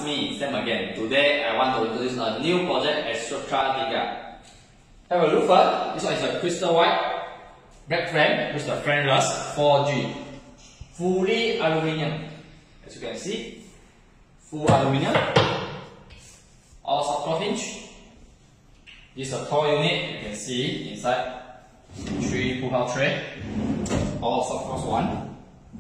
me, Sam again. Today I want to introduce a new project at Structura. Have a look first. This one is a crystal white black frame with the frameless 4G. Fully aluminium. As you can see, full aluminium. All soft 12 inch. This is a tall unit. You can see inside 3 pull-out tray. All soft cross one.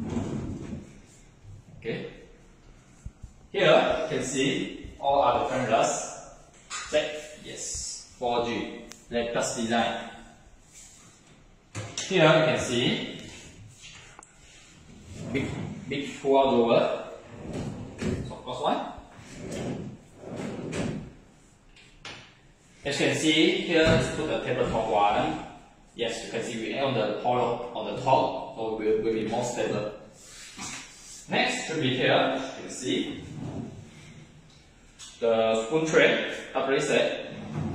Okay. Here you can see all are the frameless. Check. Yes. 4G. Latest design. Here you can see big pull-out drawer. Soft cross one. As you can see, here is put the tabletop one. Yes, you can see we add on the foil on the top, so it will be more stable. Next should be here, you can see the spoon tray, upgrade set.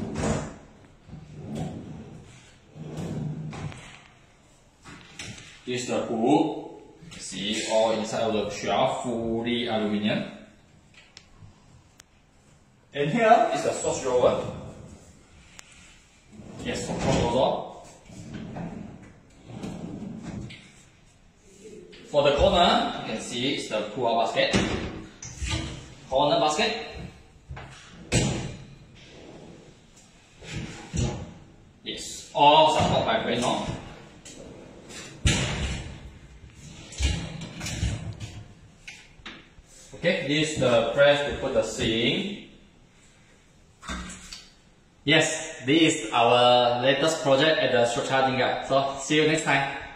This is the hook. You can see all inside of the shelf, fully aluminium. And here is the sauce drawer. Yes, of course also. For the corner, you can see it's the pull-out basket. Corner basket. Yes, all support by Renault. Okay, this is the press to put the sink. Yes, this is our latest project at the Structura. So, see you next time.